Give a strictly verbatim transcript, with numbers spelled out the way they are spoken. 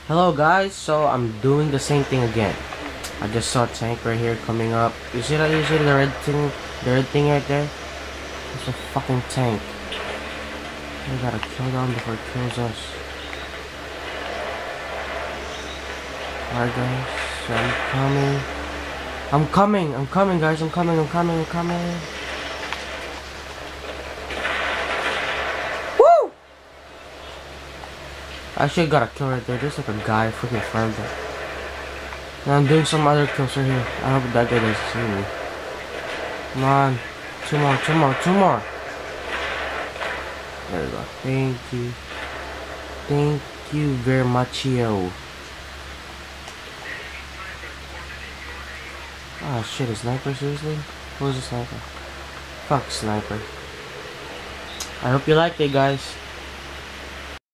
Hello guys, so I'm doing the same thing again. I just saw a tank right here coming up. You see that? You see the red thing? The red thing right there? It's a fucking tank. We gotta kill them before it kills us. Alright guys, so I'm coming. I'm coming, I'm coming guys, I'm coming, I'm coming, I'm coming. Woo! I actually got a kill right there. There's like a guy freaking farmed that. Now I'm doing some other kills right here. I hope that guy doesn't see me. Come on. Two more, two more, two more. There we go. Thank you. Thank you very much, yo. Oh shit, a sniper, seriously? Who's a sniper? Fuck sniper. I hope you liked it, guys.